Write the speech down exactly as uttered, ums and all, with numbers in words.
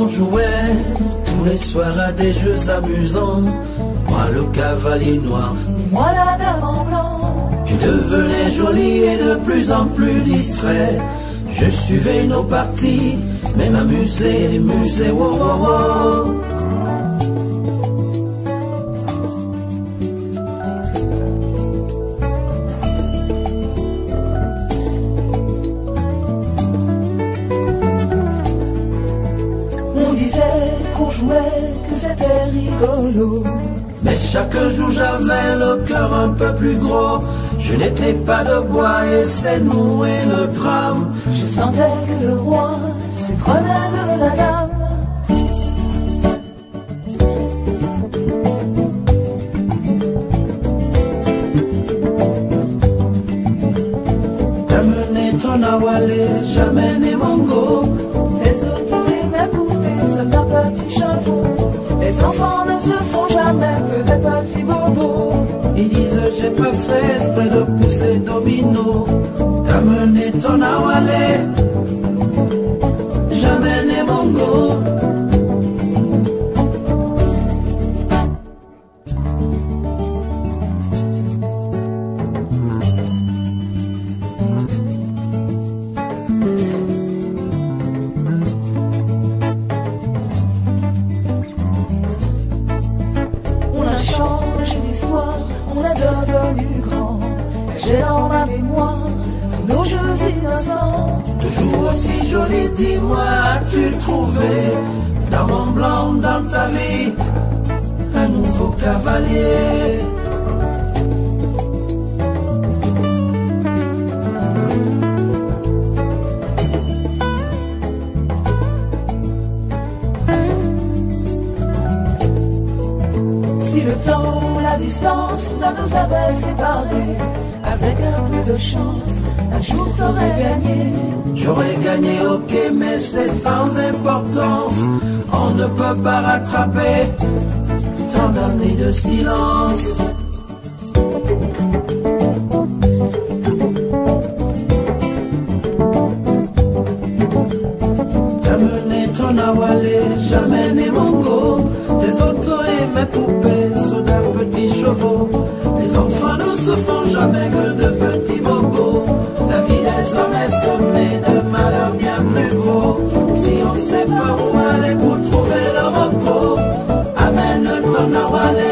On jouait tous les soirs à des jeux amusants. Moi le cavalier noir, moi la dame en blanc. Tu devenais jolie et de plus en plus distrait. Je suivais nos parties, mais m'amusais, musais, wow, wow, wow. On disait qu'on jouait, que c'était rigolo. Mais chaque jour j'avais le cœur un peu plus gros. Je n'étais pas de bois et c'est noué le drame. Je sentais que le roi se prenait de la dame. T'amener ton awalé, j'amène mon go. Les autos et mes poupées, seuls d'un petit chapeau. Les enfants ne se font jamais que des petits bobos. Ils disent j'ai pas fait exprès de pousser domino. T'amener ton awalé, j'amène mon go. On est devenu grand, j'ai dans ma mémoire tous nos jeux innocents. Toujours aussi joli, dis-moi, as-tu trouvé dans mon blanc, dans ta vie, un nouveau cavalier? Si le temps, la distance ne nous avait séparés, avec un peu de chance, un jour t'aurais gagné. J'aurais gagné, ok, mais c'est sans importance. On ne peut pas rattraper tant d'années de silence. T'amener ton awalé, j'amène mon go. Tes autos et mes poupées sont d'un petit chevaux. Les enfants ne se font jamais que de petits bobos. La vie des hommes est semée de malheurs bien plus gros. Si on sait pas où aller pour trouver le repos, amène ton awalé.